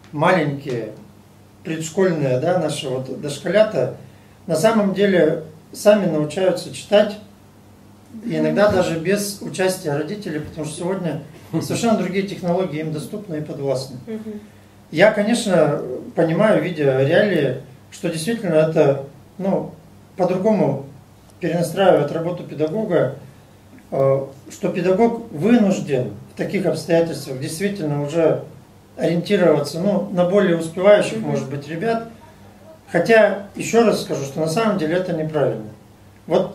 маленькие, предшкольные, да, наши вот дошколята, на самом деле сами научаются читать, и иногда даже без участия родителей, потому что сегодня совершенно другие технологии им доступны и подвластны. Я, конечно, понимаю, видя реалии, что действительно это, ну, по-другому перенастраивает работу педагога, что педагог вынужден в таких обстоятельствах действительно уже ориентироваться, ну, на более успевающих, может быть, ребят. Хотя, еще раз скажу, что на самом деле это неправильно. Вот,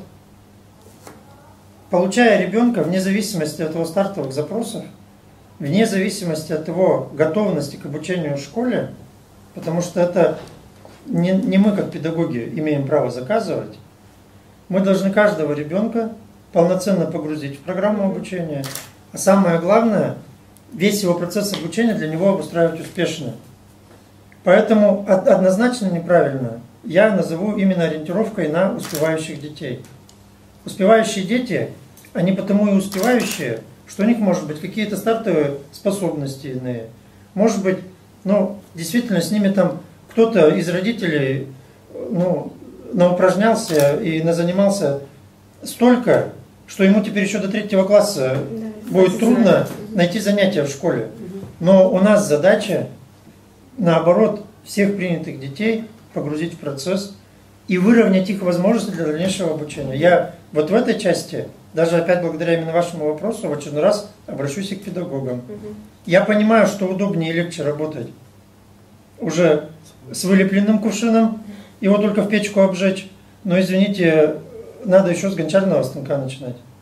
получая ребенка, вне зависимости от его стартовых запросов, вне зависимости от его готовности к обучению в школе, потому что это не мы, как педагоги, имеем право заказывать, мы должны каждого ребенка полноценно погрузить в программу обучения, а самое главное, весь его процесс обучения для него обустраивать успешно. Поэтому однозначно неправильно я назову именно ориентировкой на успевающих детей. Успевающие дети, они потому и успевающие, что у них может быть какие-то стартовые способности иные. Может быть, ну, действительно с ними там кто-то из родителей, ну, наупражнялся и назанимался столько, что ему теперь еще до 3 класса будет трудно найти занятия в школе. Но у нас задача, наоборот, всех принятых детей погрузить в процесс и выровнять их возможности для дальнейшего обучения. Я вот в этой части, даже опять благодаря именно вашему вопросу, в очередной раз обращусь и к педагогам. Я понимаю, что удобнее и легче работать уже с вылепленным кувшином, его только в печку обжечь, но, извините, надо еще с гончарного станка начинать.